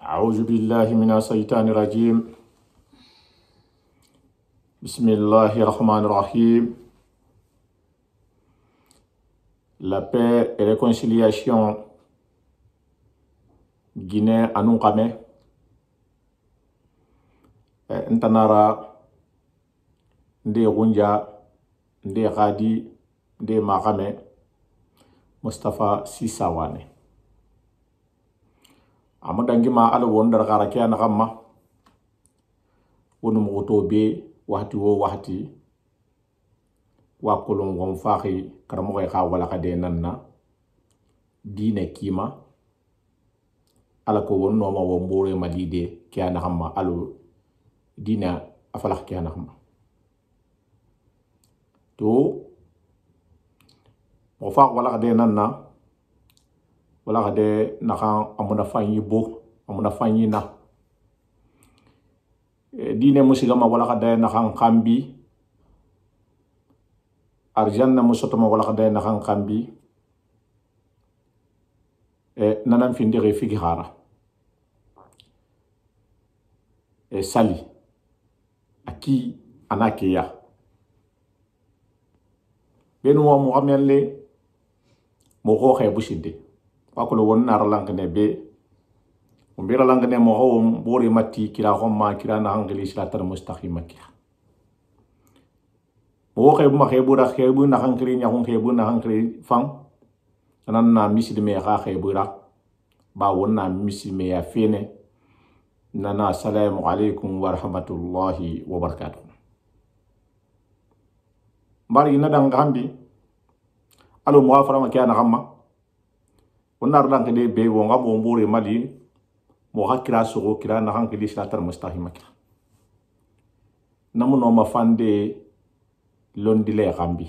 أعوذ بالله من الشيطان الرجيم. بسم الله الرحمن الرحيم. La paix et réconciliation Guinée anou kame ntanara nde gunja nde gadi nde makame Mustafa Sisawane amadangima ala wondar garakiya nagamma wonu moto be wahti wo wahti wa kolon gon faxi karamo xa wala ka de nanna dine kima ala ko wonno ma wo mbore malide kiya nagamma alu dina afalax kiya nagamma to mo fax wala ka de nanna wala ka de naxa amuna fanyi bo amuna fanyi na dine musigama wala ka de naxa kambi arjanna musotoma wala ka de naxa kambi nanan findire figi hara sali aki anakeya benu wa muamelle mo ko xe businde wakolo won nar langane be umbira langane mo ho bori matti kira homma kira na angeli siratal mustaqim kira mo xebu ma xebu ra xebu na hankri nya hon xebu na hankri fang nan na misilme xa xebu ra ba won na misilme ya fene nana assalamu alaikum wa rahmatullahi wa barakatuh bari na dang gambi alo mo afara ma kiya na gamma onar lang de be wonga mo mbore mali mo hakira so kira na hankili siratal mustaqim kira namuno ma fande londile gambi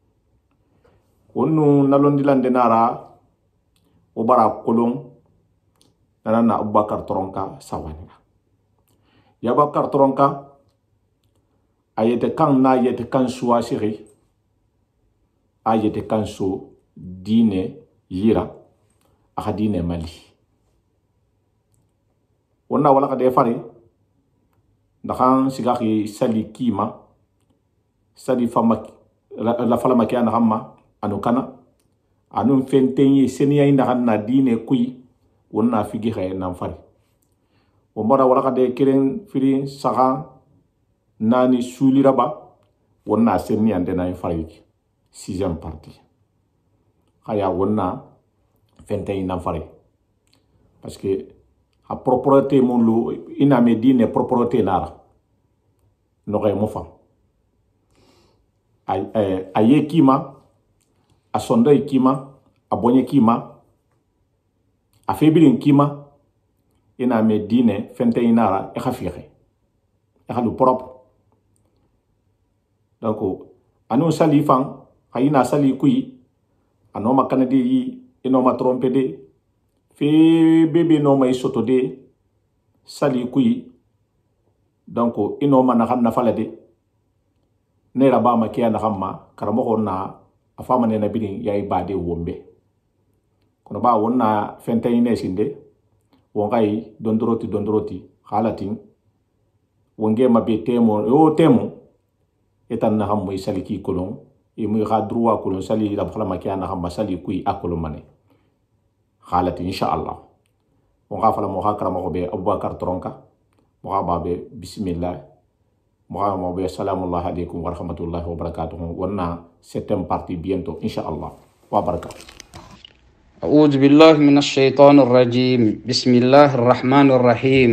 onu na londilande nara o bara kolon nana Abubakar Toronka sawanina ya Abubakar Toronka ayete kan na yete kan suwa siri ayete kan so dine yira akadine mali wonna wala ka de fari ndaxan sigaki sali kima sali fama la fala makiya na hamma anu kana anu fentenyi seniya inda na dine kuyi wonna figi khay nan fari o mara wala ka de kiren firi saga nani suli raba wonna seniya ndena fari 6e partie khaya wonna fentenyi nan fari parce que a propreté mon lo ina medine propreté nara no kay mo fa ay kima a sonda kima a bonye kima a febirin kima ina medine fente inara e khafire e khalu propre donc anu sali fan khayina sali kuyi ano makana de yi ino ma trompe de fe bebe no ma isoto de sali kuyi donc ino ma na xamna fala de ne raba ma kiya na xamma karamo na afama ne na birin yayi bade wombe kono ba wonna fente ine sinde wongai dondroti halatin wonge mabe temo o temo etan na hammo isali ki kolon e muy khadruwa kolon sali la khala makiya na hamma sali kuyi akolo mane halati inshallah wonga fala mo hakra mo be Abubakar Toronka mo ba be bismillah mo be assalamu alaikum wa rahmatullahi wa barakatuh wonna 7e partie bientôt inshallah wa barakatuh. أعوذ بالله من الشيطان الرجيم بسم الله الرحمن الرحيم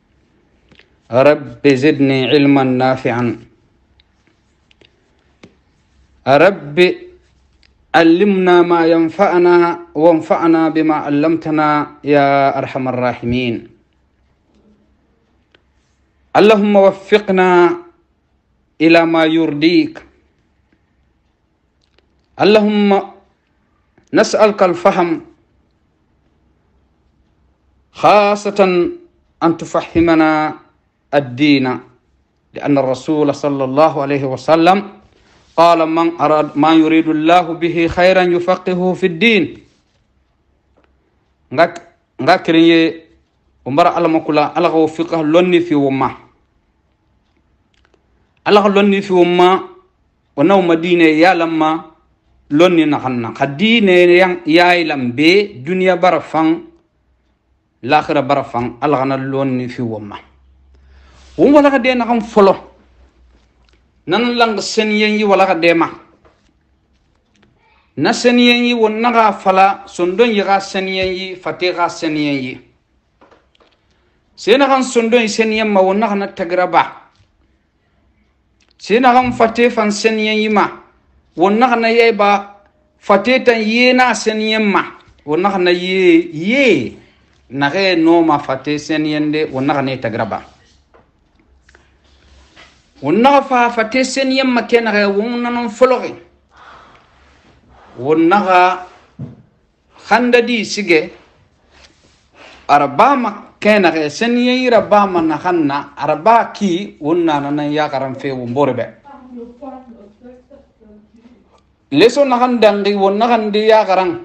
رب زدني علما نافعا رب علمنا ما ينفعنا وانفعنا بما علمتنا يا أرحم الراحمين اللهم وفقنا إلى ما يرضيك اللهم نسألك الفهم خاصة أن تفهمنا الدين لأن الرسول صلى الله عليه وسلم قال ما يريد الله به خيرا يفقهه في الدين nga kirinye umbara alamakula ala ko fiqa lonni fi wumma ala lonni fi wumma wana madine ya lamma lonni na hanna khadine yang yaay lambe dunya barafan l'akhirah barafan ala kana lonni fi wumma wala ka de na xam folo nan lang sen yi wala ka de ma na sen yi won naga fala sondon yi ga sen yi fatiha sen yi sena kan sondon sen yi ma won naga tagraba sena kan fatefan sen yi ma won naga na yeba fatetan yena sen yi ma won naga na ye na re no ma fate sen yende won naga ne tagraba won naga fa fate sen yi ma ken re won nanon fologi won naga khandadi sige arbama kenare sen yira bama na hanna arba ki wonna na ya karam fe womborbe leso na handangi wonna handi ya karam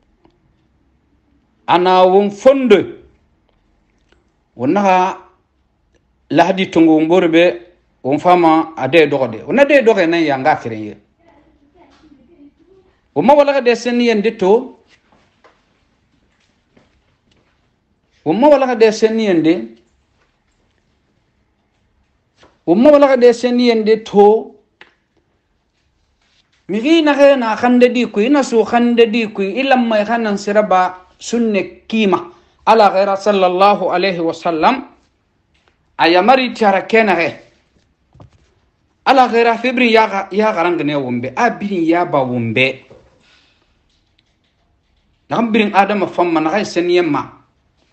ana won fonde wonna lahdi tongo womborbe won fama ade dogode wonna de doge na ya ngakire woma wala de sen yende to woma wala de sen yende woma wala de sen yende to miri na na khande di ku ina su khande di ku ilam may khanan siraba sunne kima ala ghaira sallallahu alaihi wasallam ayamari tiara kenare ala ghaira fibri ya garangne wombe abin ya ba wombe nambirin adama famma na kay sen yemma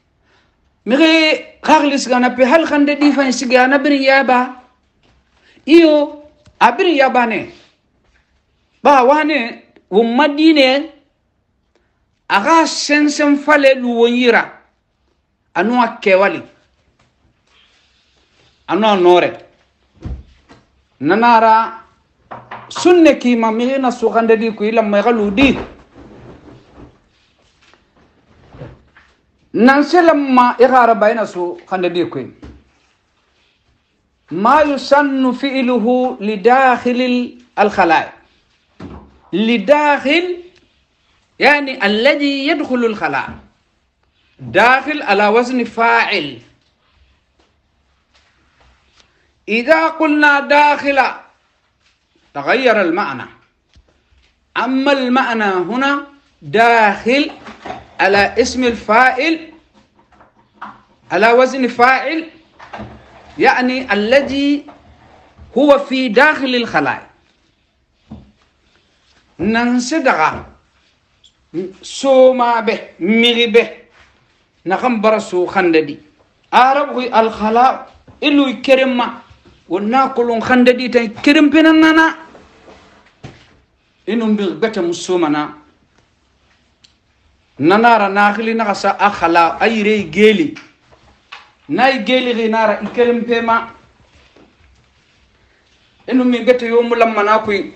mire khaglis gana pe hal khande di fan siga na bir yaba iyo abir yaba ne ba wane wo madine aga sensen fale lu wonyira anu akewali anu nore nanara sunne ki ma mire na su khande di ku ila may galudi nanselamma igara bayna su khandadi ko ma yusannu fi'luhu li dakhil al khala' li dakhil yani alladhi yadkhulu al khala' dakhil ala wazn fa'il idha qulna dakhila تغير المعنى أما المعنى هنا داخل على اسم الفاعل على وزن فاعل يعني الذي هو في داخل الخلاء ننسدغ سوما به مغي به نخم برسو خنددي عرب الخلاء إلو يكرم وناكل خنددي تكرم بيننا إنو بغبت مسومنا nanara nakhili nakasa akhala ayre geli nay geli ginara ikerem pema enu mi gete yo mulamana kuy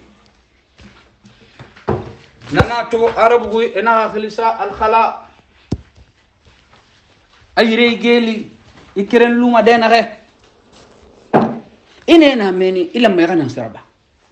nanato arabu ena khilisa al khala ayre geli ikeren luma denare inena meni ila me ganan sarba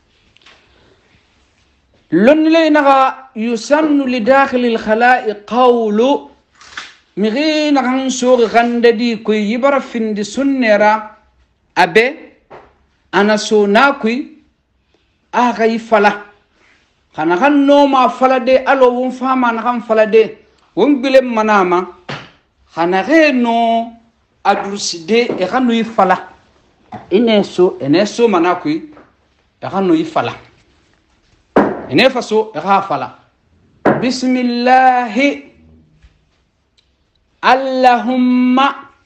لن لينغا يسن لداخل الخلاء قول مغين عن سوغ غنددي كي يبرا فين دي سنرا أبي أنا سوناكي أغي فلا خانا خان نوما فلا دي ألو ونفاما نخان فلا دي ونبلم مناما خانا غي نو أدرس دي إخانو يفلا إنسو مناكي إخانو يفلا نفسو غافلا بسم الله اللهم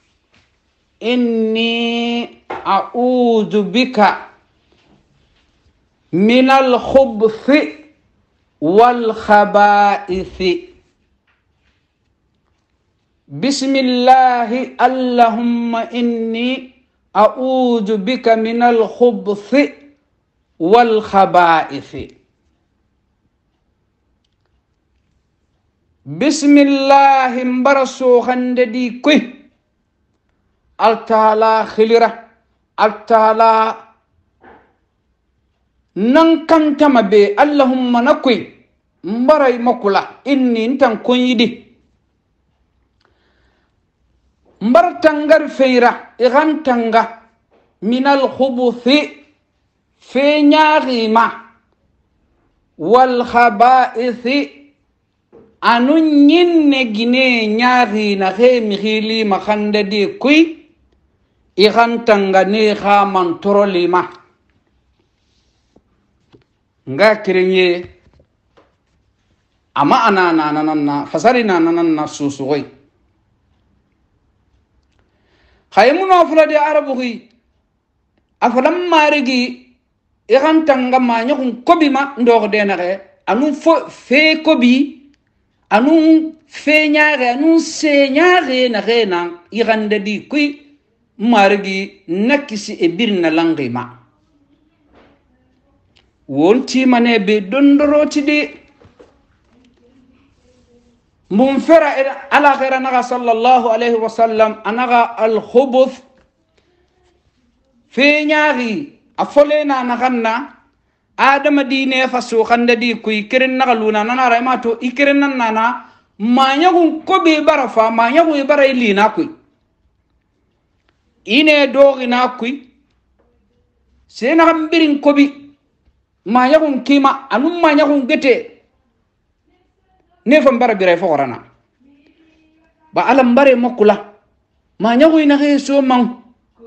إني أعوذ بك من الخبث والخبائث بسم الله اللهم إني أعوذ بك من الخبث والخبائث بسم الله مبرسو خنددي كوي altala khilira altala nankantama be allahumma nakui mbaray makula inni ntan konyidi mbartangar feira igantanga minal khubuthi fe nyaarima wal khabaithi anu nyinne gine nyaari na he mihili makhande di kui igantanga ne kha man torolima nga kirenye ama anana fasari na susugoi khaymuno afla de arabugi afalam marigi igantanga ma nyakun kobima ndog de na re anu fo fe kobi anu fe nyaare anu se nyaare na re na igande di kui marigi nakisi e birna langima wonti mane be dondoroti de munfera ala ghayra naga sallallahu alayhi wa sallam anaga al khubuth fi nyaari afolena naganna adama dine fasu khande di kuy kirin naga luna nana rayma to ikirin nana manyagun kobe barafa manyagun bara ilina kuy ine dogina kuy sena gambirin kobi manyagun kima anum manyagun gete ne fam bara biray fokorana ba alam bare mokula manyagun ina he so man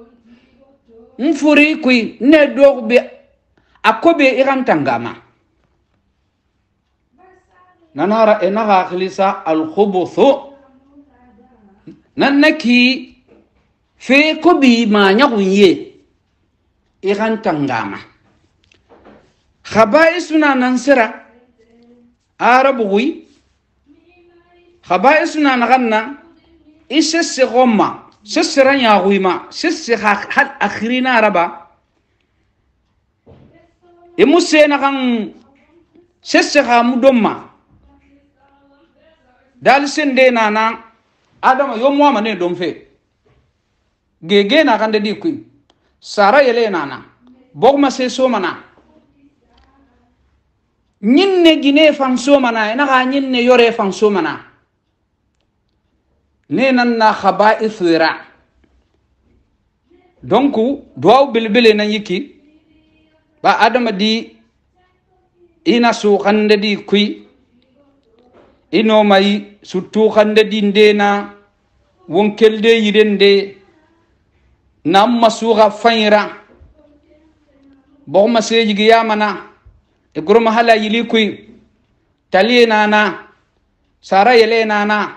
mfuri kuy ne dogbe akobe igantangama nanara enaga khlisa al khubuthu nanaki fe kobi manyagun ye igantangama khabaisuna nansira arabui khabaisuna naganna isesse gomma sessira nyaguima sesse hal akhirina araba emusena kan sesse ga mudomma dal sende nana adama yomo mane domfe gege na kan de dikui sara yele nana bogma se so mana nyinne gine fan somana ina ga nyinne yore fan somana ne nan na khaba'ithira donc doaw bilbile na yiki ba adama di ina su khande di kui ino mai sutu khande di ndena wonkelde yidende nam masuga fayra bo ma seji gi yamana e gurma hala yili kuy tali nana sara yele nana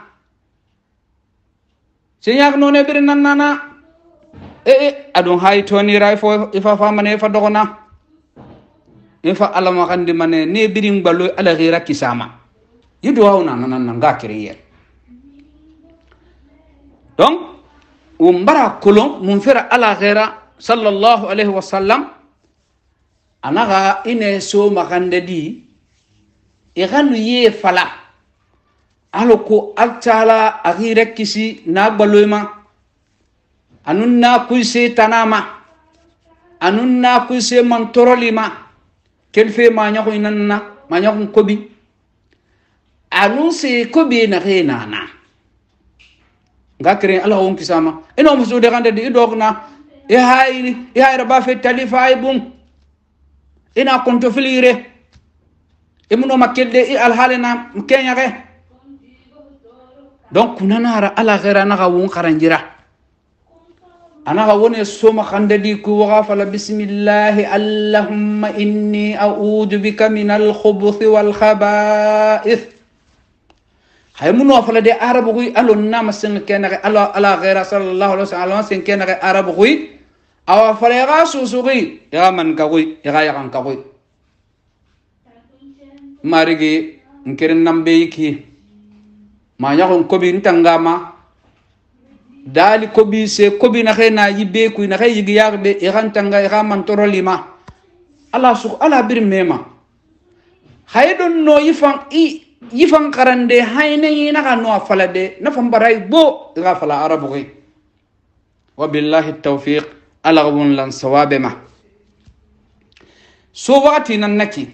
senyak none bir nana adon hay toni ray fo ifa famane fa dogona ifa alama kandi mane ne biring ballo ala ghira kisama yido hawna nan ngakiriye donc umbara kolon mun fera ala ghira sallallahu alaihi wasallam anaga ine so makande di iganu ye fala aloko altala agira kisi na baloima anunna kuise tanama anunna kuise mantorolima kelfe manyako inanna manyako kobi anunse kobi na renana ngakre ala on kisama eno muso de gande di dogna e hayra ba fe talifa ibum ina konto filire emuno makelde e alhalena mkenya ke donc nanara ala ghera naga won kharanjira anaga woni soma khande di ku waga fala bismillah allahumma inni a'udhu bika minal khubuthi wal khaba'ith haymuno fala de arabu wi alon nama sen kenare ala ghera sallallahu alaihi wasallam sen kenare arabu wi awa fala ga susuri ya man ka wi ya kan ka wi marigi nkirin nambe ki ma yakon kobi ntangama dali kobi se kobi na khena yibe ku na khay yigi yarbe e rantanga e raman torolima ala bir mema haydon no yifan qarande hayne yina ka no falade na fam baray bo ga fala arabu gi وبالله التوفيق ألغون لن صواب ما سواتنا النكي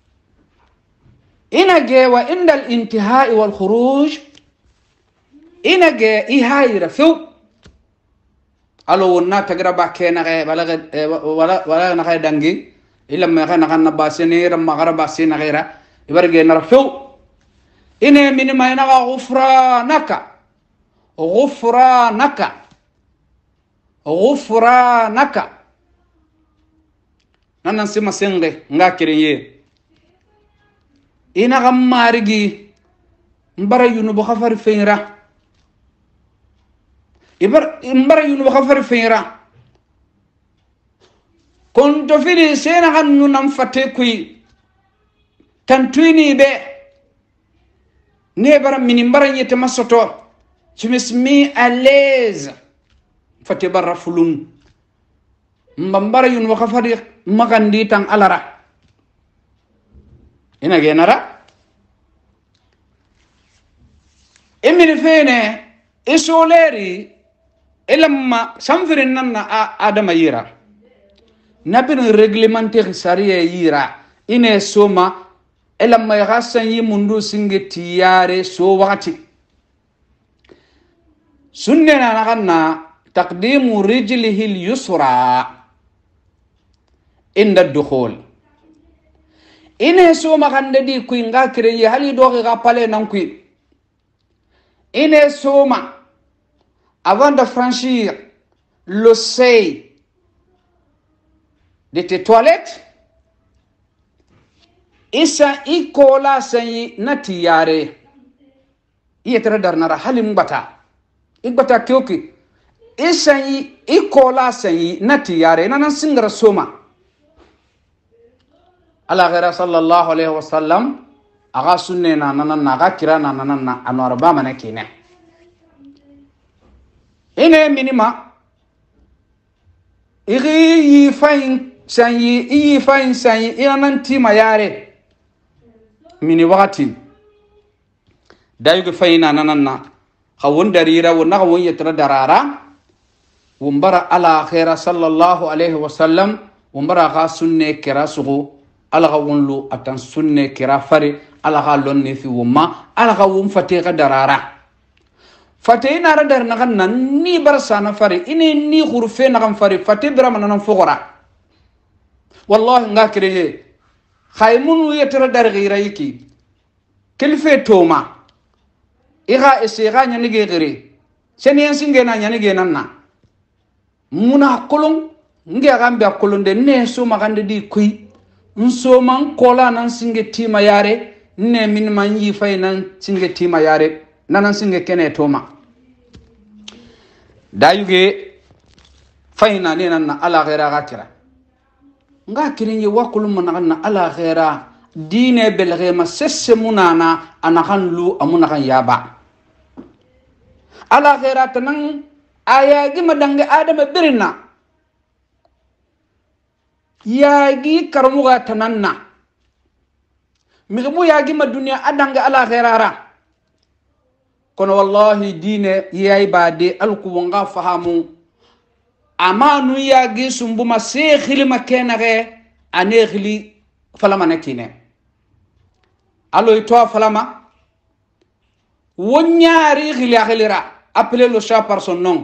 إن جاء وإن الانتهاء والخروج إن جاء إهاير فو ألو نا تجربة كنا ولا نخي دنجي إلا ما كان نخنا باسيني رما غرب باسين غيره يبرجع نرفو إن من ما ينغى غفرانك نانا سيما سنغي نغا كريه إنا غمارجي مبارا يونو بخفر فينرا مبارا يونو بخفر فينرا كنت في سينا غنو نمفتكوي تنتويني بي نيبرا من مبارا يتمسطو جمسمي أليز فتبرا فلون mbambara yun waka fadi magandi tang alara ina genara emini fene isoleri elamma samfirin nanna adama yira nabin reglementaire sariya yira ine soma elamma yasan yi mundu singe tiyare so wakati sunne na nakanna taqdimu rijlihi al-yusra عند الدخول إنه سوما خنددي كوين غا كريه هل يدوغي غا بالي نمكوين إنه سوما avant de franchir le seuil de tes toilettes isa ikola sayi nati yare iyetere darnara halim bata igbata kyoki isa ikola sayi nati yare nanan singara soma ala ghayra sallallahu alaihi wasallam aga sunne na nanan na aga kira na nanan na anwar ba mana kine ine minima igi fain sanyi inanan tima yare mini wakati dayugo fayna nanan na khawon darira wona khawon yetra darara wumbara ala ghayra sallallahu alaihi wasallam wumbara ga sunne kira sugu ala ga wonlu atan sunne kira fari ala ga lonni fi wumma ala ga wum fatiqa darara fatayna radar na kan ni barsana fari ini ni khurfe na kan fari fatibra manan fogora wallahi ngakire khaymun yetra dar gira yiki kelfe toma iga esira nyani gere senen singe na nyani ge nanna muna kolon nge gambe kolon de ne so magande di kuy nso man kola nan singe tima yare ne min man yi fay nan singe tima yare nanan singe kene toma dayuge fayna ne nan ala ghayra gakira nga kirin yi wakulu man ala ghayra dine bel ghayma sesse munana anakan lu amuna kan yaba ala ghayra tanan aya gi madange adama birina yagi karmuga tananna migu yagi ma dunya adanga ala khairara kono wallahi dine yayi bade alku wonga fahamu amanu yagi sumbuma sekhili makena ge anekhili falama nakine alo ito falama wonyari khili akhilira appeler le chat par son nom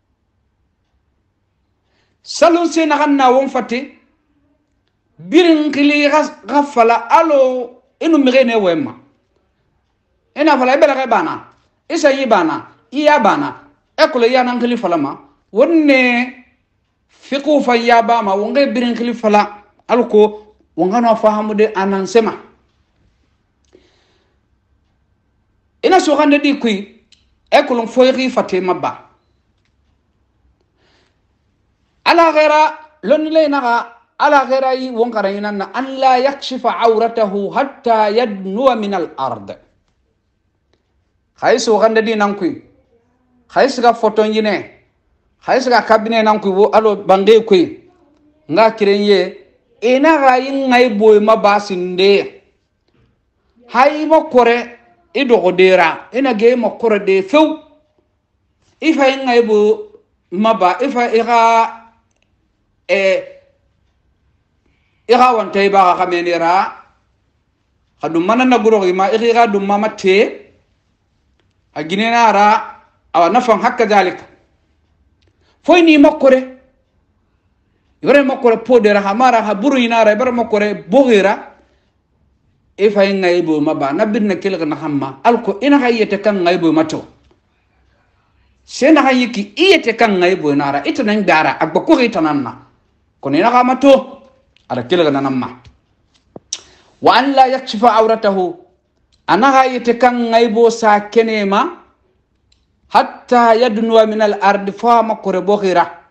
salon se naganna won fati birin kili gafala alo inu mirene wema ina fala ibela bana isa yibana iya bana ekole yana kili falama wonne fiqu fa yaba ma wonge birin kili fala alko wongano fahamude anansema ina so gande di kui ekole foyri fatima ba ala ghayra lon leena ala ghayrai wonkarayna an la yakshifa awratahu hatta yadnuwa min al-ard khayso gande di nankuy khays ga photo nyine khays ga kabine nankuy wo alo bange kuy nga kirenye ina rayin ngay boy mabasinde hay mo kore ido godera ina ge mo kore de few ifay ngay bo maba ifa iga wanta iba ga menira khadum manana guro ma iga dum mama te aginena ra awa nafan hakka dalika foyni makore yore makore podera hamara haburu inara bar makore bogira ifa ngaibo maba nabirna kilga na hamma alko ina hayete kan ngaibo mato sena hayiki iyete kan ngaibo nara itanan dara agba ko itananna kono ina ga mato ala kilga na namma wa an la yakshifa awratahu ana hayete kan ngaibo sa kenema hatta yadnuwa min al-ard fa makore bogira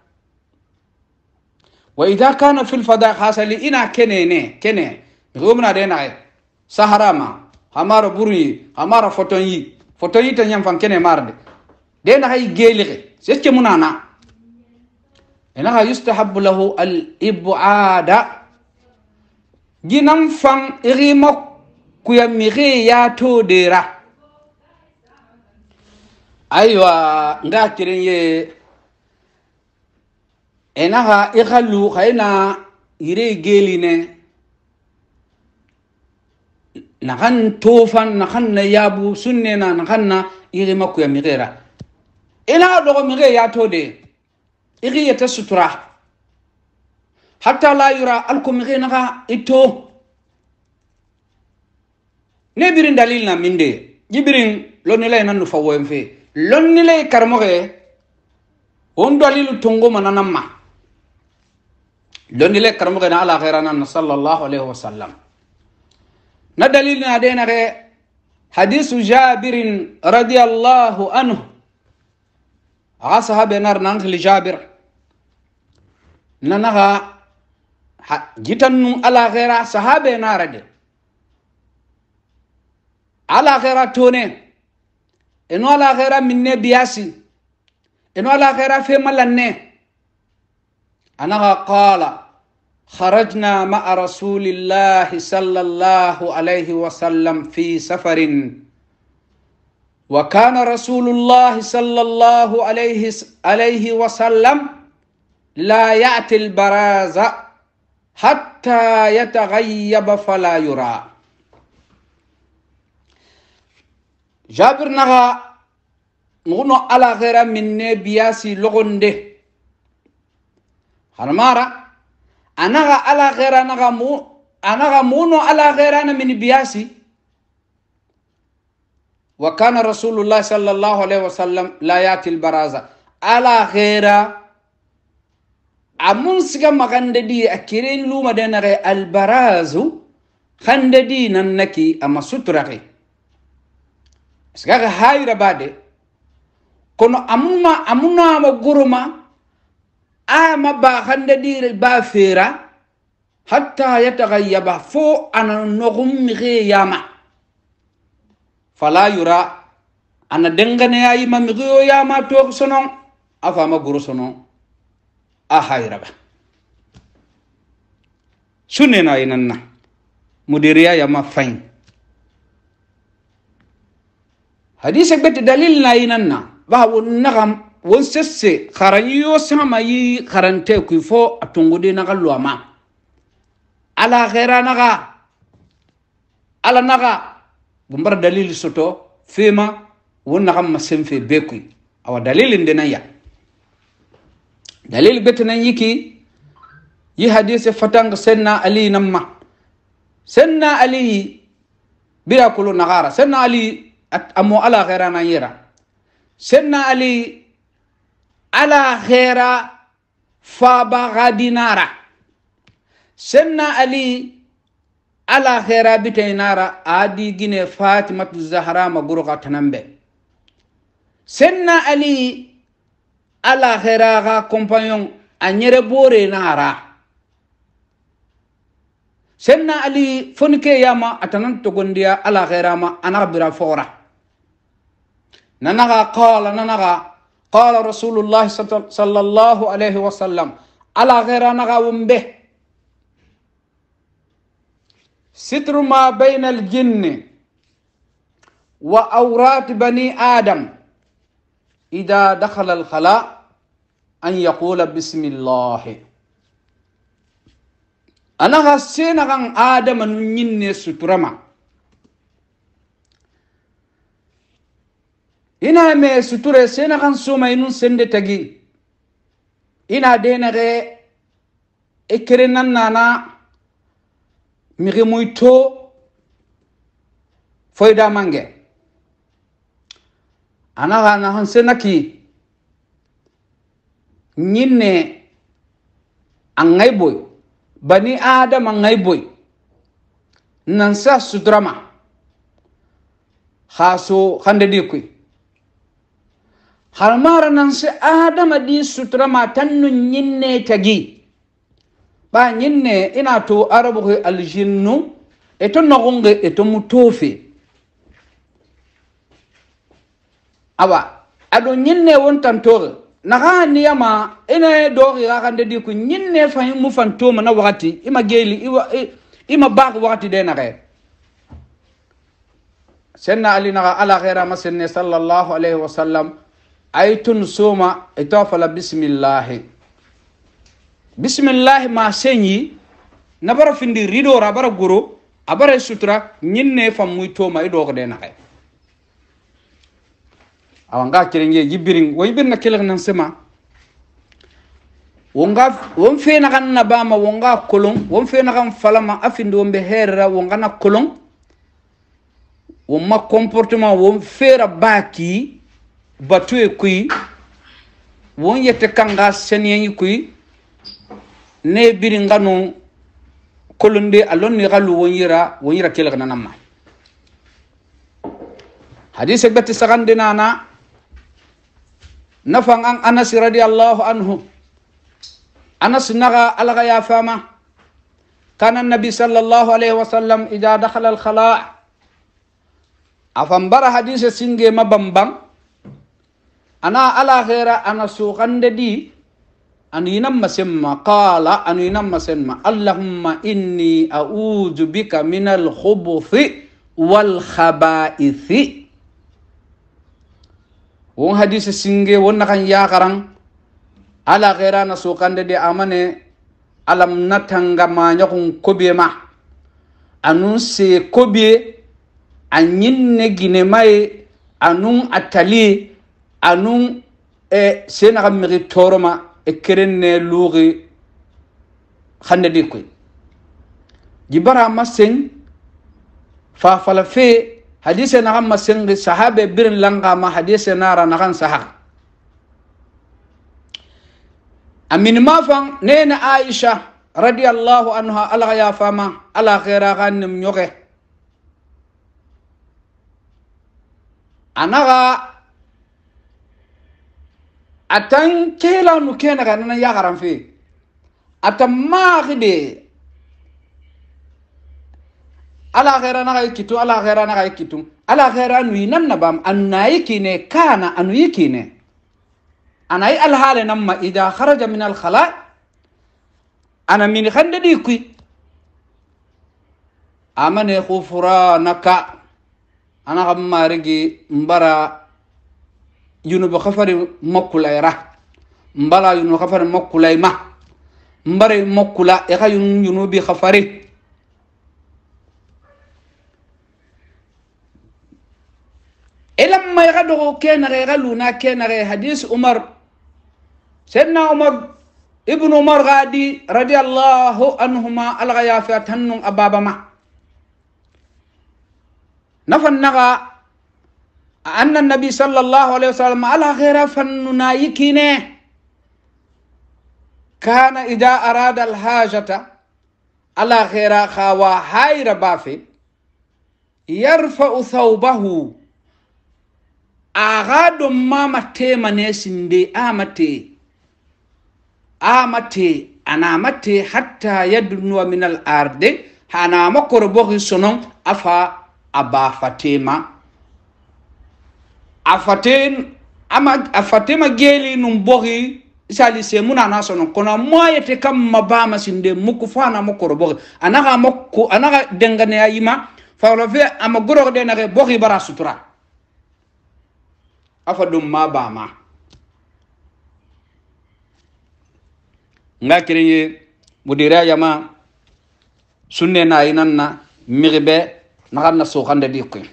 wa idha kana fil fada khasali ina kenene rumna de na saharama hamara buri hamara fotonyi ta nyam fan kene marde de na hay gelire sekke munana ina yustahabbu lahu al-ib'ada ginam fan irima kuya mire ya to dera aywa nga kirenye enaha ikhalu khayna ire geline nakan tofan nakan na yabu sunne na nakan na ire maku ya mirera ina dogo mire ya to de ire yata sutura hatta la yura alko mire naka ito ne birin dalil na minde jibirin lonile nanu fawoyen fe lonnile karmoge on dalilu tungo mananamma lonnile karmoge na ala khairana sallallahu alaihi wasallam na dalil na dena re hadisu Jabir radiyallahu anhu sahabe nar nan khili Jabir nanaga gitannu ala khaira sahabe narade ala khaira tone eno ala khaira minne biyasi eno ala khaira fe malanne anaga qala kharajna ma'a rasulillahi sallallahu alayhi wa sallam fi safarin wa kana rasulullahi sallallahu alayhi wa sallam la ya'ti al-baraza hatta yataghayyaba fala yura Jabir naga nguno ala khaira minne biyasi logonde hanmara anaga ala khaira naga muno ala khaira na min biyasi wa kana rasulullah sallallahu alaihi wasallam la yati albaraza ala khaira amun siga magande di akirin luma de na albarazu khande di nannaki ama sutraki Sekarang hayra bade kono amuna ma guruma ama ba khande dire ba fera hatta yataghayyaba fo ana nogum mire yama fala yura ana dengane ayi ma mire yama to sonon afa ma guru sonon a hayra ba sunena inanna mudiriya yama fain hadise bet dalil na inanna ba won nagam won sesse kharanyo sama yi kharante ku fo atungude na galwama ala khaira naga ala naga bumbar dalil soto fema won nagam masemfe beku awa dalil ndena ya dalil bet nan yiki yi hadise fatang senna ali namma senna ali bila kulu nagara senna ali amo ala khaira na yira senna ali ala khaira faba gadinara senna ali ala khaira bitainara adi gine fatimatu zahra maguru katanambe senna ali ala khaira ga compagnon anyere bore nara senna ali fonke yama atanan to gondia ala khaira ma anabira fora nanaga qala rasulullah sallallahu alaihi wasallam ala khaira naga wumbe sitru ma bayna al-jinn wa awrat bani adam idha dakhala al-khala an yaqula bismillah. Anaga sena kan adama nu nyinne suturama. Ina me suture sena kan suma inun sende tagi. Ina denere ekerenan nana miri muito foida mange. Anaga na hansena ki nyinne angai boy bani adam angai boy nansa sudrama khaso khande dikui halmara nansa adam di sudrama tannu nyinne tagi ba nyinne ina to arabu aljinnu eto nogonge eto mutofi aba ado nyinne won tantore naga niyama ina dori rakande di ku nyinne fa mu fantoma na wakati ima geli ima bag wakati de nare senna ali naga ala khaira masenne sallallahu alaihi wasallam aytun suma itafala bismillah bismillah ma senyi nabara findi rido ra bara guru abara sutra nyinne fa muy toma ido ko de nare awanga kirenge jibiring way birna kelek nan sema won fe na kan na bama wonga kolon won fe na kan falama afindi won be herra wonga na kolon won ma comportement won fera baki batu e kui won yete kanga senyen kui ne biringa no kolonde alon ni galu won yira kelek nan amma hadith ekbati sagande nana nafang ang Anas radhiyallahu anhu. Anas naga alaga ya fama kana nabi sallallahu alaihi wasallam idha dakhala al khala' afambara hadith singe mabambang ana ala khaira ana suqande di aninam masemma qala aninam masemma allahumma inni a'udzu bika minal khubuthi wal khaba'ithi. Wong hadis singe won nakan yakarang ala khaira na sukande de amane alam natanga ma nyakun kobe ma anun se kobe anyinne gine mai anun atali anun sena kam mi toroma e kerenne lugi khande dikoy jibara masen fa fala fe hadise na gamma sengi sahabe birin langa ma hadise nara na kan sahah amin mafan nena Aisha radhiyallahu anha ala ya fama ala khaira kanim nyoke anaga atan kela nu kena kana ya garan fi atamma khide ala khaira na kitu ala khaira na kitu ala khaira nu nanna bam annai kine kana anu yikine anai al hale namma idha kharaja min al khala ana min khandadi kui amane khufranaka ana gamma rigi mbara yunubu khafari mokulayra mbala yunubu khafari mokulayma mbare mokula e khayun yunubi khafari لما يغدو كان غيغلونا كان غي حديث عمر سيدنا عمر ابن عمر غادي رضي الله عنهما الغيافات هنن أبابا ما نفنغا أن النبي صلى الله عليه وسلم على غير فننا يكينه كان إذا أراد الحاجة على غير خوا هاير بافي يرفع ثوبه agado mama tema nesinde amate anamate hatta yadnu min al arde hana makor bogi sonon afa aba fatema afatema geli num bogi sali se munana sonon kono moyete kam mabama sinde muku fana makor bogi anaga dengane ayima fawlo fe amagoro de nare bogi bara sutura afadum ma bama nga kireye mudira yama sunne na inanna miribe naganna so khande di ko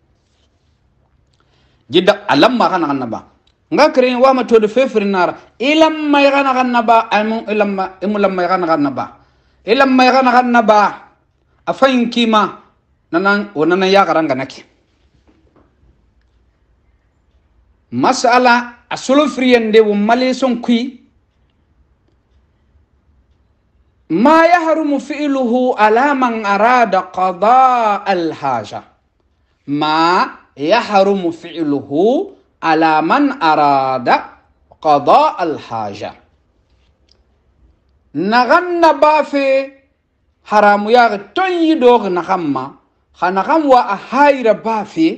jidda alam ma kana naba nga kireye wa ma to de fefri nara ilam may kana naba amu ilam may kana naba ilam may kana naba afayin kima nanan wonana ya garanga naki masala asolo friyende wo male son kui ما يحرم فعله على من أراد قضاء الحاجة ما يحرم فعله على من أراد قضاء الحاجة نغن بافي حرام ياغ تني دوغ نخما خنغم وأحاير بافي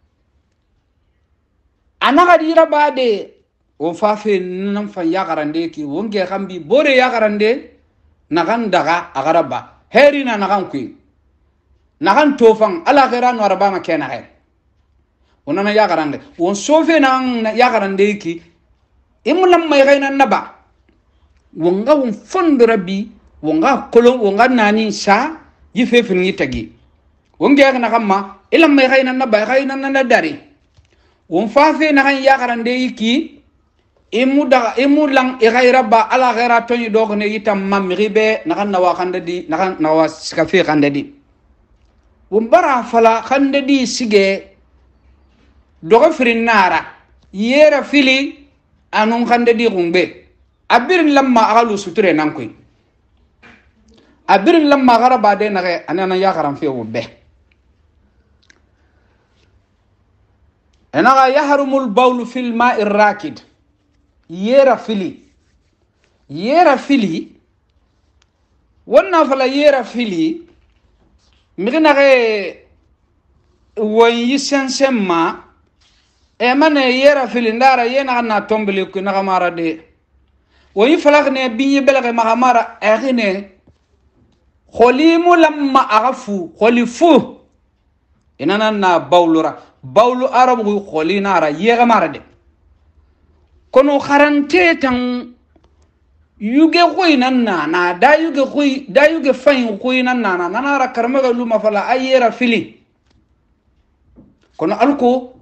أنا غدير بعد وفافي ننفع ياغرندي كي ونجي خمبي بوري ياغرندي nagan daga agaraba herina nagan kui nagan tofang ala ghera no araba ma kena he onana ya garande on sofe nan ya garande ki imulam may gaina naba wonga won fondo rabbi wonga kolon wonga nani sa yife fin yitagi wonga na kamma ilam may gaina naba gaina na dari won fafe nagan ya garande ki imu lang igaira ba ala gaira toni dogne yitam mamribe nakan nawa kandadi nakan nawa skafi kandadi wumbara fala kandadi sige dogo frinara yera fili anun kandadi gumbe abirin lamma agalu suture nankoi abirin lamma gara bade nage anana ya garan fi wubbe enaga yahrumul bawl fil ma'ir rakid yera fili wonna fala yera fili migina ge woyi sensemma e mane yera fili ndara yena na tombeli ku na mara de woyi fala ne biye belage mahamara erine kholimu lamma afu kholifu inana na bawlu arabu kholina ara yega mara de kono kharante tan yuge koy nan na da yuge fayin koy nan na ra karmaga luma fala ayera fili kono alko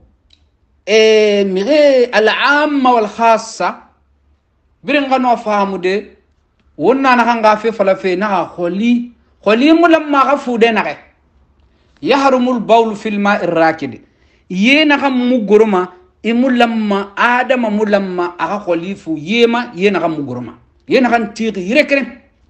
mire al-amma wal khassa birin gano fahamude wonna na kanga fe fala fe na kholi mulamma gafude na ke yahrumul bawl fil ma'ir rakid yena kam mugurma imulamma adama mulamma aga khalifu yema yena kam mugurma yena kan tigi yirekren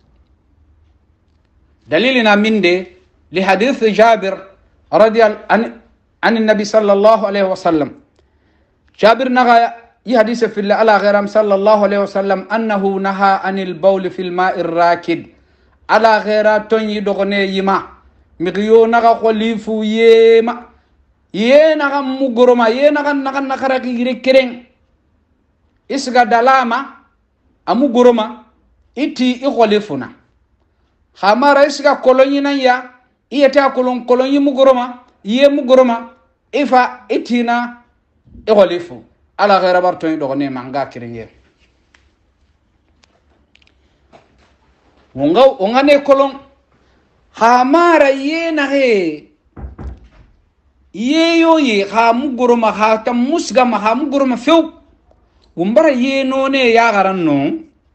dalilina minde li hadith Jabir radiyallahu an النبي صلى الله عليه وسلم جابر نغا يحدث في الله على غيرم صلى الله عليه وسلم أنه نهى عن البول في الماء الراكد على غيرات يدغني يما مغيو نغا خليفو يما ينغا مغرما ينغا نغا يركرين إسغا دلاما أمغرما إتي إخليفنا خمارا إسغا كولونينا يا إيتا كولوني مغرما يمغرما إفا إتينا إخليفو على غير بارتوني دوغني مانغا كرينيه wonga ne kolon ha mara yena he yeyo ye ha muguruma ha tam musgama ha muguruma few wombara yeno ne ya garanno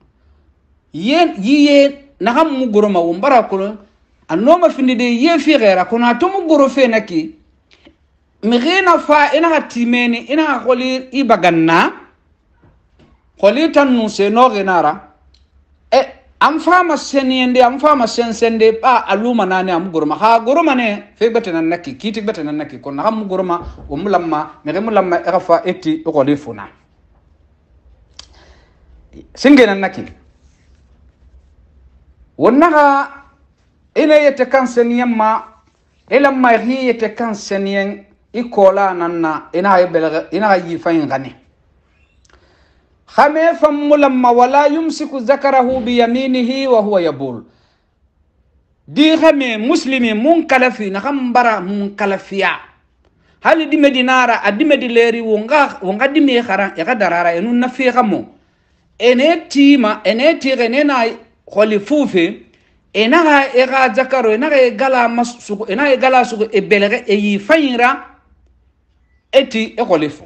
ye na ham muguruma wombara kolon anoma findi de ye fi gera kono to muguro fe naki migena fa ina timeni ina kholi ibaganna kholi tanu se no genara am fama senende am fama sensende ba aluma nane am gurma ha gurma ne fe betena nakki kiti betena nakki kon am gurma o mulamma me mulamma erafa eti o kholi singena nakki wonnaga ina yete kanseniyam ma elamma yete kanseniyam ikola nanna ina yi fayin gane khame fam mulamma wala yumsiku zakarahu bi yaminihi wa huwa yabul di khame muslimi mun kalafi na khambara mun kalafiya hali di medinara adi medileri wonga di me khara ya kadarara enun na fi khamo ene tima ene tire nena kholi fufe enaga ega zakaro enaga egala masugo enaga egala sugo ebelege eyi fayira eti ekholifu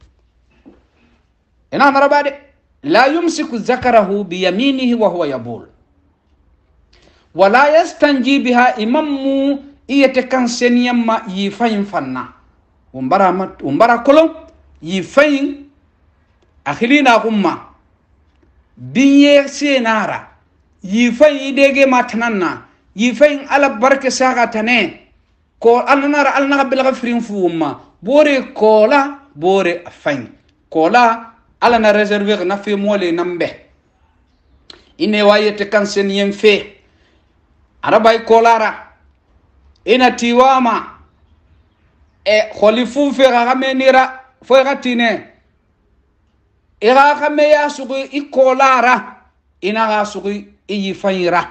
ena marabade la yumsiku zakarahu biyaminihi wa huwa yabul wala yastanji biha imamu iyete kansen yamma yi fayin fanna umbara kolon yi fayin akhilina kumma biye senara yi fayin dege matananna yi fayin ala barke saga tane ko alnara alnaga bilga firin fuuma bore kola bore fayin kola ala na réserver na fi mole nambe ine wayete kansen yem fe arabay kolara ina tiwama kholifu fe gamenira fo gatine ira khame ya sugu ikolara ina ga sugu yi fayira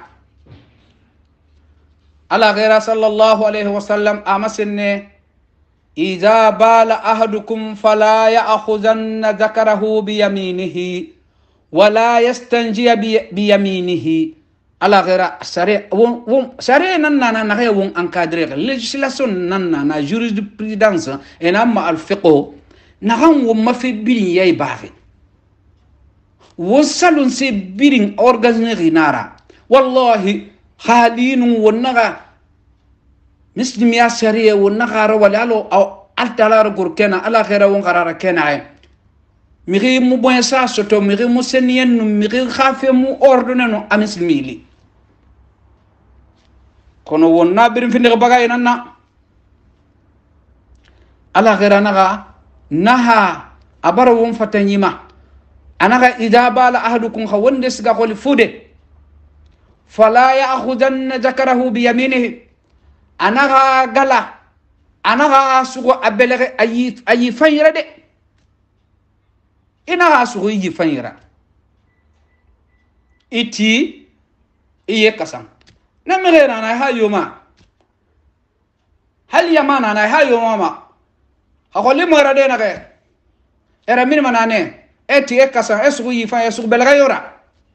ala ghayra sallallahu alayhi wasallam amasne idha bala ahadukum fala ya'khudhanna dhakarahu biyaminihi wala yastanjiya biyaminihi ala ghayra sare sare nanna na ghayra won encadrer législation nanna na jurisprudence enama al fiqh na gan wo mafi birin yay bafi wo salon se birin organiser nara wallahi khalin wonaga مسلم يا سريع والنقار ولا لو أو ألتلا رجوركنا على غيره ونقرار كنا مغي مو بينسا سوتو مغي مو سنين مغي خافي مو أردنانو أمسلميلي كونو ونا بيرن في نغبغاي نانا على غيره نغا نها أبرو فتنيما أنا إذا بال أحدكم خوندس غولي فودي فلا يأخذن ذكره بيمينه anaga gala anaga sugo abelere ayi fayira de ina sugo yi fayira iti iye kasam na merena na hayoma hal yamana na hayoma ma hakoli mora de na ke era min manane eti e kasam esugo yi fayira sugo belere yora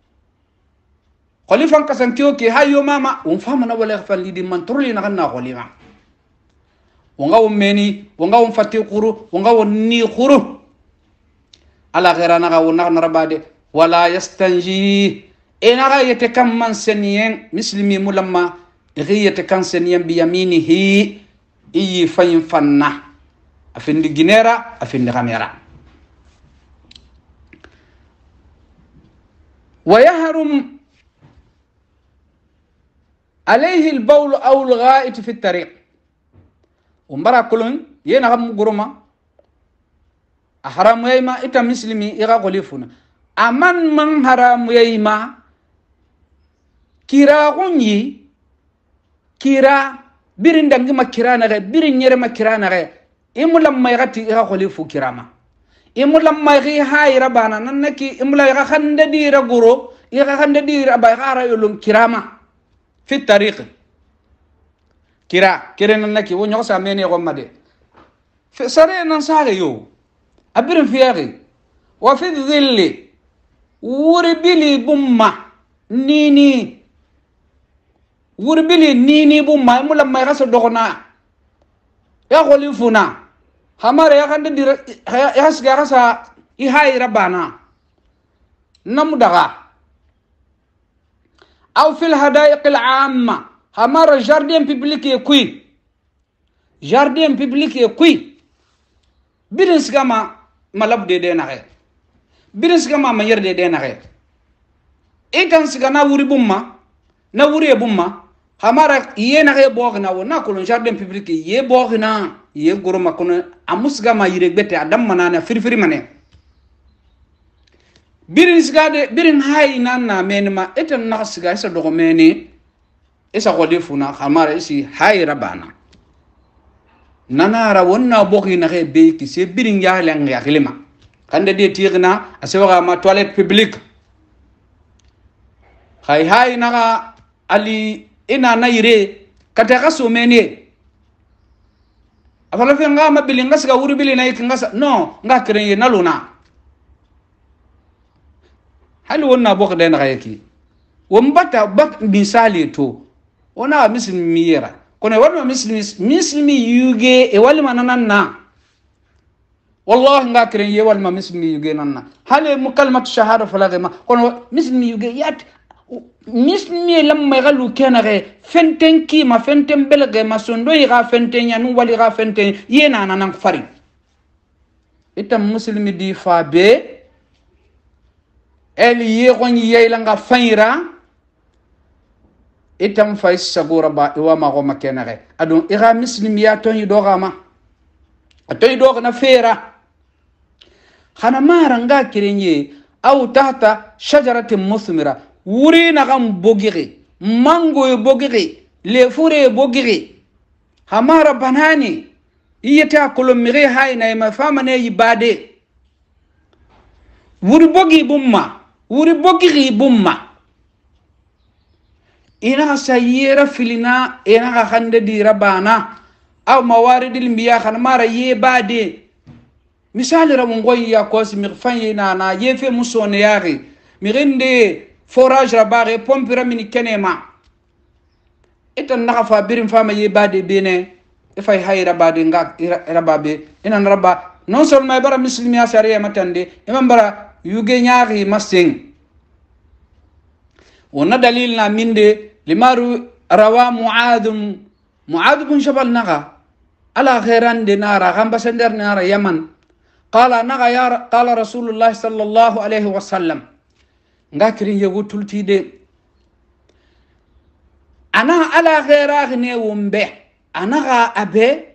خليفة كسان كيوكي هايو ماما ونفهمنا ولا يغفل لي دي من ترولي نغنى خليفة ونغاو مني ونغاو مفتي قرو ونغاو ني قرو على غير نغاو نغنى ربادي ولا يستنجي إنغا يتكم من سنين مسلمي ملما إغي يتكم سنين بيمينه إي فين فنا أفن دي جنيرا أفن دي غميرا ويهرم عليه البول أو الغائط في الطريق ومبارا كلون ينا غم غروما أحرام يما إتا مسلمي إغا غليفونا أمان من حرام يما كيرا غني كيرا بيرين دنگي ما كيرا نغي بيرين يري ما كيرا نغي إمو لما يغتي إغا غليفو كيراما إمو لما يغي هاي ربانا ننكي إمو لا يغا خند دير غرو يغا خند دير أبا يغارا يولون كيراما في الطريق كيرا ننكي ونيو ساميني غمدي في سري ننساغي يو أبرن فياغي وفي الظل وربلي بما نيني وربلي نيني بما مولا ما يغسر دغنا يا غليفونا همار يا خند دير يا غسا يهاي ربانا نمدغا أو في الهدائق العامة همار جاردين بيبليك يكوي جاردين بيبليك يكوي بيرنس كما ملاب دي نغير بيرنس كما مير دي نغير إيتانس كنا وري بوما نوري بوما همار ينغي بوغنا وناكل جاردين بيبليك يبوغنا يغرما كون اموس كما يريك بيتي ادم منانا فرفري مني birin sigade birin hay nanna menma eten nasiga isa dogo meni isa godifuna khamara isi hay rabana nanara wonna boki na be ki se birin ya lang ya klima kande de tirna asewa ma toilette publique hay naga ali ina nayre kata kaso meni afala fe ngama bilinga siga wuri bilina ikingasa no nga krenye naluna hal wonna bok den rayki wombata bak misali to ona muslimi yera kono wal muslimi yuge e wal mananna والله ngakren ye wal ma muslimi yuge nanna hale mukalmat shahada falagema kono muslimi yuge yat muslimi lamma galu kenare fenten ki ma fenten belge ma sondo yiga fenten ya nu wali ga fenten yena nanan fari itam muslimi di fa be el ye gon ye la nga fayra itam fay sagura ba wa ma go makenare adon ira muslimi ya ton yido gama atoy do na fera khana maranga kirenye aw tahta shajaratin musmira wuri na gam bogiri mango bogiri le fure bogiri hamara banani iyata kolomire hayna ma famane yibade wuri bogi bumma wuri bogiri bumma ina sayira filina ina ga khande di rabana aw mawaridil miya khana mara yebade misali ramu ngoy ya kosi mi fanyina na yefe musone yari mi rende forage rabare pompira mini kenema etan na fa birim fama yebade bene e fay hayra bade ngak rababe ina rabba non seulement bara muslimi asariya matande imam bara yuge nyaari masing wona dalil na minde limaru rawa muad bin jabal naga ala khairan dinara ambassadeur nara yaman قال نغا يا قال رسول الله صلى الله عليه وسلم ngakiri yego tultide ana ala ghaira ne wumbe ana ga abe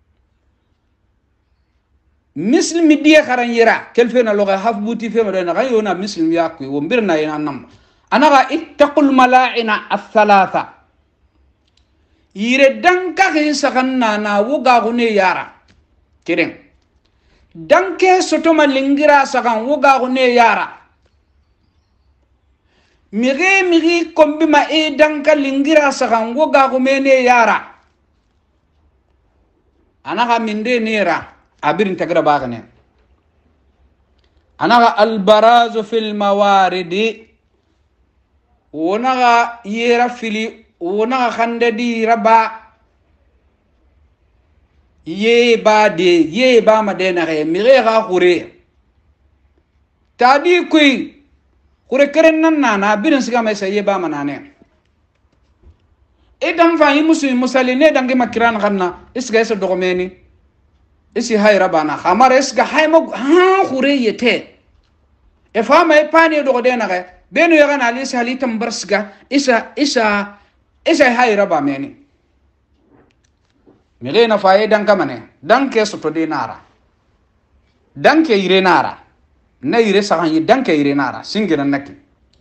muslim diye kharan yira kelfena loga haf buti fe madana ga yona muslim yakwi wombirna ina nam ana ga ittaqul mala'ina ath-thalatha yire danka ge saganna na wuga gune yara kiren danke sotoma lingira sagan wuga gune yara miri kombi ma e danka lingira sagan wuga gumene yara anaga minde nera abirin tagra bagane anaga albarazu fil mawaridi wonaga yera fili wonaga khande di raba ye ba madena re mire ga khure tadi kui khure keren nan na birin siga mai sai ye ba manane edam fa yi musaline dangi makiran ganna isga isa dogomeni isi hayra bana khamar isga haymo ha khure yete e fa mai pani dogodena re benu yaga na lisa halitam barsga isa hayra ba meni mire na faye danka mane danke soto de nara danke ire nara na ire sahan yi danke ire nara singira naki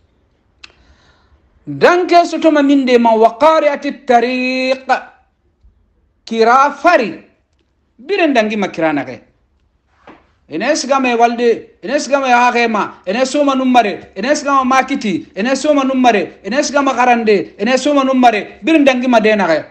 danke soto ma minde ma waqari'ati tariq kira fari biren dangi makirana ke enes game walde enes game agema enes soma numare enes game makiti enes soma numare enes game garande enes soma numare biren dangi madena ke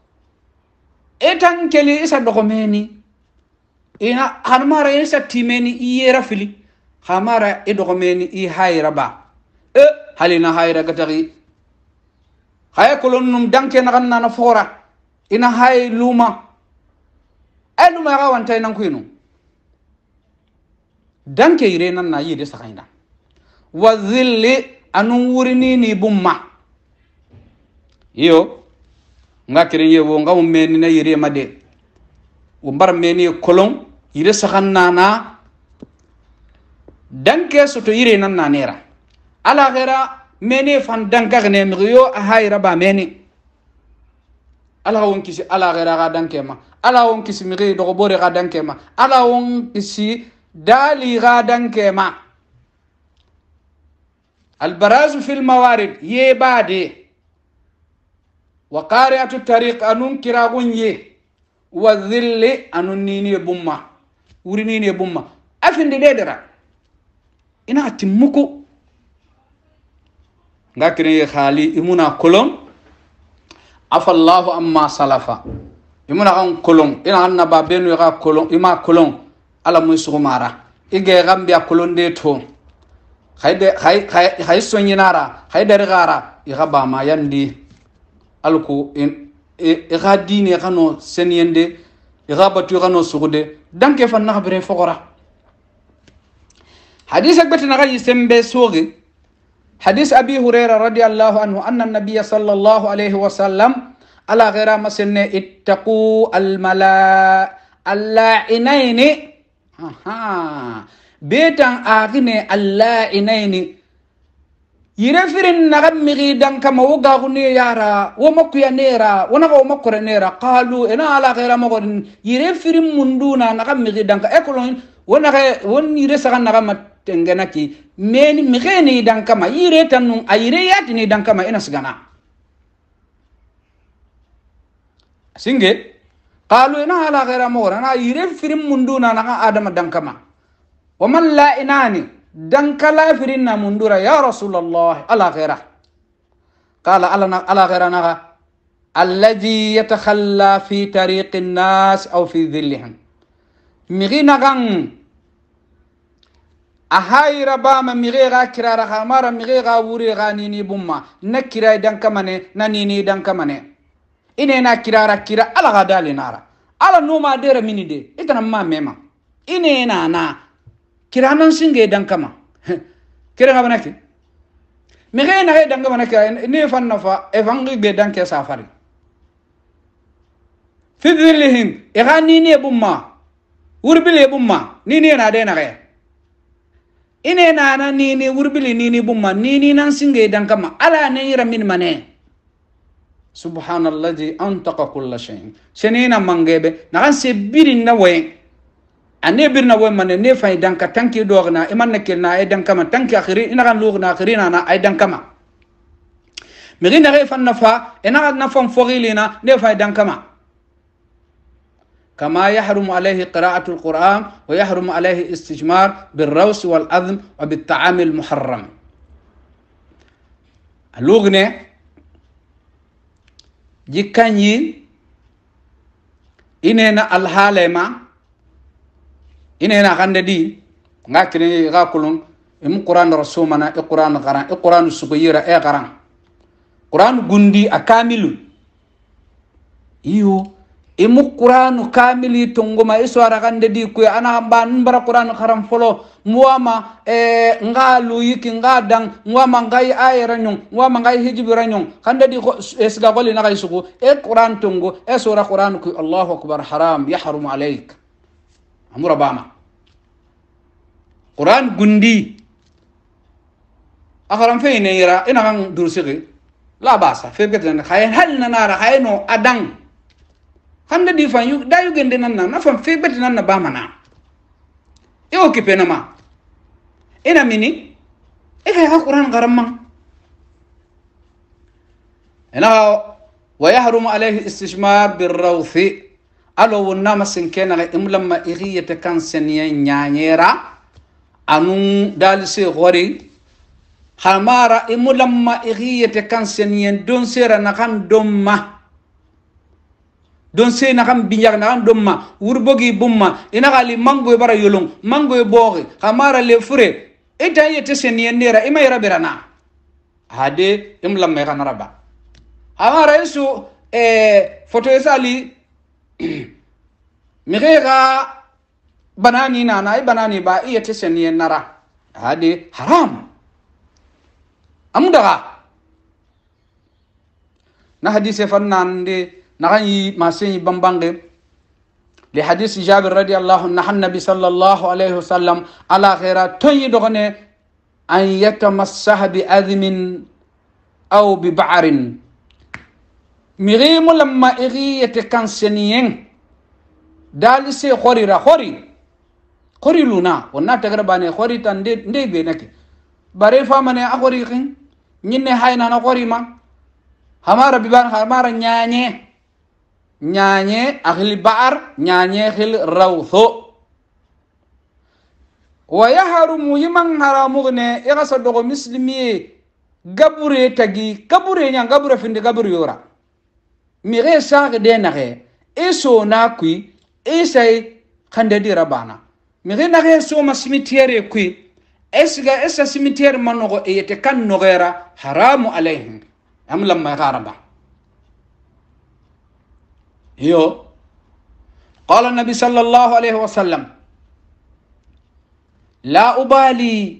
etan keli isa dokomeni ina hanmara isa timeni iyera fili hamara e dokomeni i hayra ba halina hayra gatari hay kolonnum danke na ganna na fora ina hay luma luma ga wanta nan kuinu danke ire nan na yide sakaina wa dhilli anun wurini ni bumma iyo ngakire yewo ngaw meni na yire made o mbar meni kolon yire sakanna na danke soto yire nan na nera ala ghera meni fan danka ne mriyo hayra ba meni ala won kisi ala ghera ga danke ma ala won kisi mri do bore ga danke ma ala won kisi dali ga danke ma al baraz fi al mawarid ye bade وقارئة الطريق أنون كراغوني وذل أنون نيني بوما وريني بوما أفن دي ديدرا إنا تمكو غاكري خالي إمونا كولون عفى الله أما سلفا إمونا غان كولون إنا غان بابينو يغا كولون إما كولون على موسو مارا إيجي غامبيا كولون دي تو hay sonyinara hay dari gara igaba ma yandi alku iga dini kano seniyende iga batu kano sugude danke fan na bre fogora hadith akbatina ga yisembe sogi hadith abi hurairah radiyallahu anhu anna an-nabiy sallallahu alayhi wa sallam ala ghira masne ittaqu al-la'inaini betan agne al-la'inaini yirefirin nagam migi dan kama woga gune yara wo makku ya nera wona ko makku nera qalu ina ala ghayra magodin yirefirin munduna nagam migi dan ka ekolon wona ke won yire sagan nagam tengenaki meni migi dan kama yire tanun ayire yatini dan kama ina sigana singe qalu ina ala ghayra magodin na yirefirin munduna naga adama dan kama wa man la inani dan kala firinna mundura ya rasulullah ala ghaira qala ala ghaira naga alladhi yatakhalla fi tariqin nas aw fi dhillihim migina gang ahayra bama migira kirara khamara migira wuri ganini bumma nakira dan kamane nanini dan kamane ine na kirara kira ala gadali nara ala numa dere minide itana ma mema ine na kiranan singe dan kama kira ngabana ki me gena he dan ngabana ki ne fan nafa evangi be dan ke safari fi dhillihim igani ne bumma wurbile bumma ni na de na ge ine na ni wurbile ni bumma ni nan singe dan kama ala ne yira min mane subhanallazi antaqa kull shay senina mangebe na kan se birin na we ane birna wo man ne fay danka tanki dogna iman nakilna ay danka man tanki akhiri ina kan lugna akhirina na ay danka ma mirina re fan nafa ina na fam fogilina ne fay danka ma kama yahrumu alayhi qira'atu alquran wa yahrumu alayhi istijmar bilraws wal adhm wa bitta'am almuharram lugne jikanyi inena alhalema ine na kande di ngakini ga kulun im qur'an rasumana qur'an qaran qur'an sugayira qaran qur'an gundi akamilu iyo im qur'an kamili tongoma iswara kande di ku ana ban bara qur'an qaran folo muama ngalu yiki ngadang muama ngai ayranyon muama ngai hijibranyon kande di esga goli na kai suku qur'an tongo sura qur'an ku Allahu akbar haram yahrum alayk amura bama Quran gundi akaram fe ne ira ina kan dursigi la basa fe betan khayen hal nanara khayno adang hande di fan yu da yu gende nan na fan fe betan na bama na e o kipena ma ina mini e kay Quran garamma ina wa yahrumu alayhi istishmar birrawthi alo wonna masin kena imlamma iriyata kan seniya nyanyera anu dalse gori hamara imulamma iriyata kan seniya don sera na kan domma don se na kan binyag na kan domma wurbogi bumma ina gali mango bara yolong mango bogi hamara le fure ita yete seniya nera ima irabirana hade imlamma kan raba hamara isu foto esali mirega banani nana banani ba iya teseni nara hadi haram amdaga na hadise fannande nagani maseni bambange li hadith Jabir radiyallahu anhu nabi sallallahu alayhi wasallam ala khaira toyi dogone an yatamassaha bi admin aw bi ba'rin mirimu lamma iriyete kanseniyen dali se khorira khori luna wonna tagra bane khori tan de be nake bare famane a khori kin nyinne hayna na khori ma hamara biban hamara nyanye akhli ba'ar nyanye khil rawtho wa yahrumu yiman haramugne igasa dogo muslimi gabure tagi gabure nya gabure finde gabure yora mi re sa de na re eso na kui esay khande di rabana mi re na re so ma cimetière kui esa cimetière manogo e yete kan nogera haramu alayhim am lamma garaba yo قال النبي صلى الله عليه وسلم لا أبالي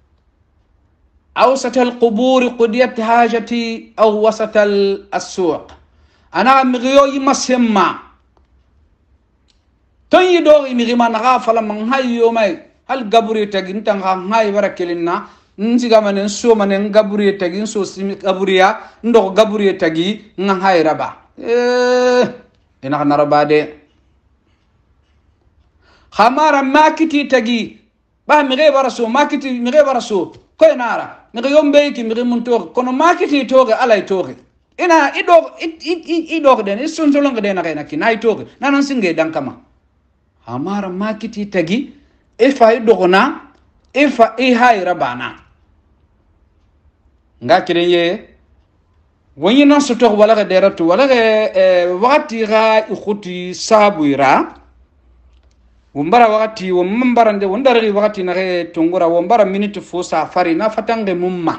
أوسط القبور قضيت حاجتي أو وسط السوق أنا مغيو يمسمى تني دوغي مغي ما نغافل من هاي يومي هل قبري تجين تنغا هاي بركلنا نسيغا من نسو من قبري تجين سو قبريا ندوغ قبري تجي نهاي ربا إنها نربا دي خمارا ماكتي تجي bah mi reba raso makiti mi reba raso ko nara mi yom beyki mi muntor kono makiti toge alay toge ina idog den isun solong den na kena kinai toge nanon singe dankama amara makiti tagi ifa idogona ifa hayra bana nga kireye woni non so tok wala ga deratu wala ga wati ga ikhuti sabuira wombara wakati wombara nde wondari wakati na tungura wombara minute fusa fari na fatange mumma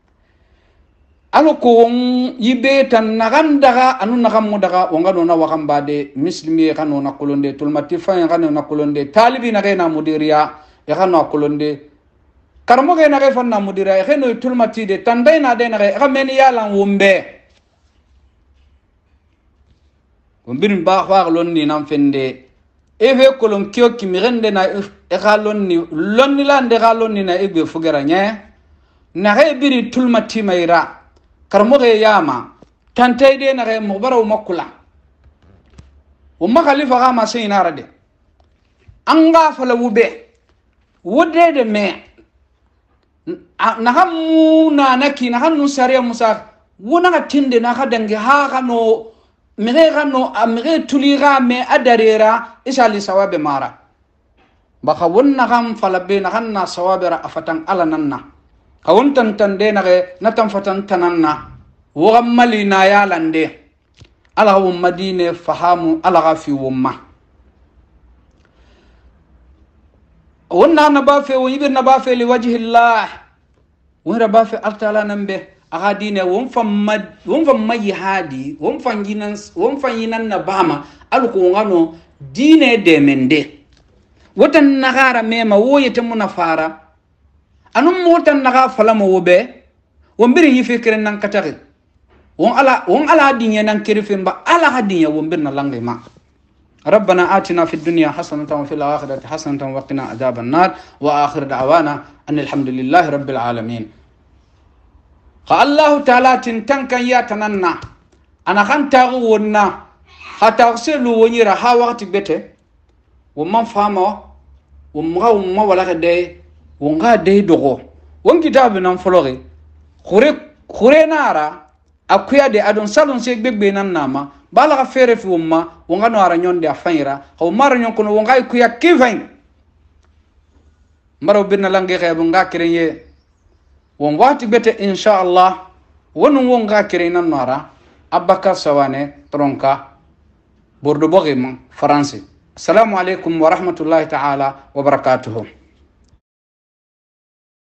aloko yibe tan nagandaga anu nagamudaga wongano na wakambade muslimi kanu na kolonde tulmatifa kanu na kolonde talibi na na mudiria ya kanu kolonde karamo ge na fanna mudiria e no tulmatide tandai na de na ga meni yala wombe wombirin ba xaxlon ni nam fende eve kolon kyo kimirende na egalon ni lonni lande galon ni na ebe fugera nya na biri tulmati mayra karmo ge yama tantay de na ge mubara makula umma khalifa ga ma sai na rade anga fala wube wode de me na hamu na naki na hanu sariya musa wona ga tinde na ga dange ha ga no miregano amire tuliga me adarera isali sawabe mara baka wonna gam falabe na hanna sawabera afatan ala nanna kawon tantande na na tan fatan tananna wo mali na ya lande ala wo madine fahamu ala gafi wumma wonna na ba fe wo yibir na ba fe li wajhi allah wona ba fe altala nambe agadine won fam mayi hadi won fanyinan na bama alko ngano dine de mende wotan nagara mema woyete munafara anum wotan naga falama wobe won biri yifikren nan katari won ala dinya nan kirifin ba ala hadinya won birna langai ma ربنا آتنا في الدنيا حسنة وفي الآخرة حسنة وقنا عذاب النار وآخر دعوانا أن الحمد لله رب العالمين الله تعالى تنكن يا تننا أنا خان تغونا حتى أغسلوا ونيرا ها وقت بيته وما فهمه وما ولا كده ونغا ده دغو ون كتاب نفلوري خوري نارا أكويا ده أدون سالون سيك بينان ناما bala fere fi umma wonga no ara nyonde afaira haw mar nyon kono wonga ku yakifain maro binna lange xebu nga kirenye won wati bete insha Allah wonu wonga kirenan nora abaka sawane tronka bordo bogim france assalamu alaikum wa rahmatullahi ta'ala wa barakatuh